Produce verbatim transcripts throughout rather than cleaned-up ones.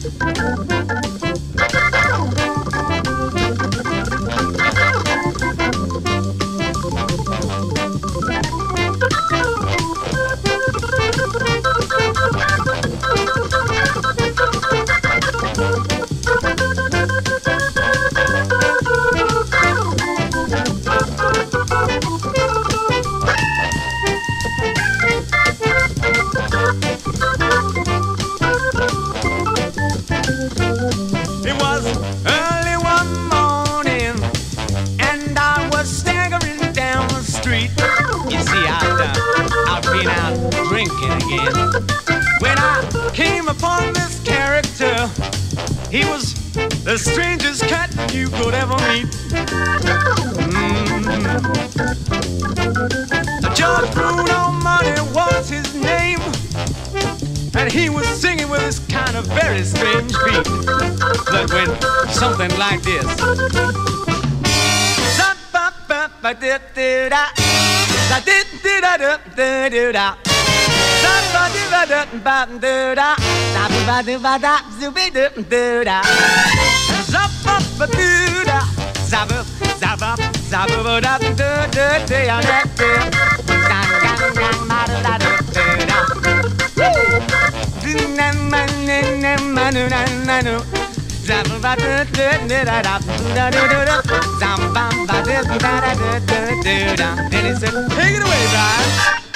He was the strangest cat you could ever meet. Mm-hmm. George Bruno Money was his name, and he was singing with this kind of very strange beat that went something like this. And he said, take it away, Brian.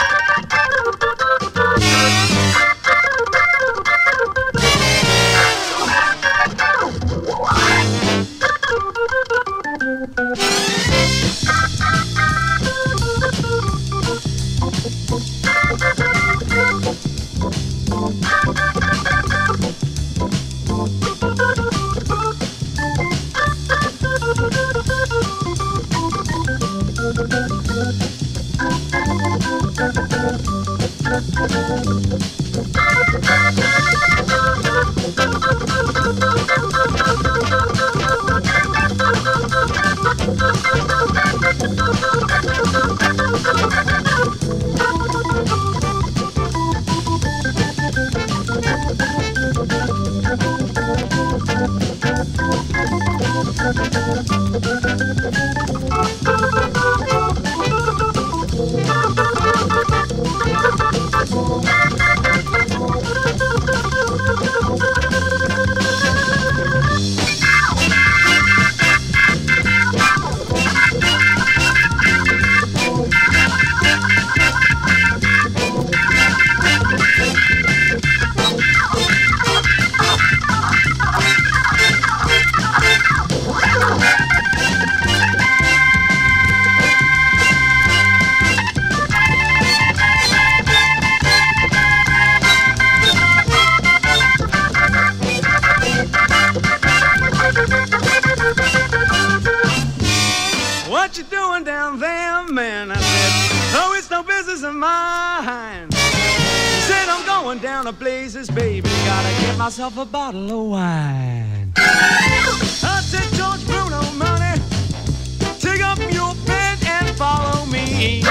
What you doing down there, man? I said, oh, it's no business of mine. He said, I'm going down to Blazes, baby. Gotta get myself a bottle of wine. I said, George Bruno Money, take up your pen and follow me.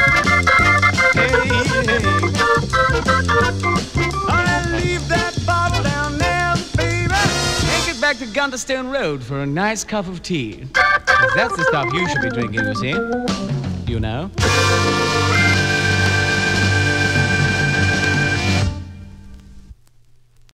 Hey, hey. I'll leave that bottle down there, baby. Take it back to Gunterstone Road for a nice cup of tea. That's the stuff you should be drinking, you see. You know?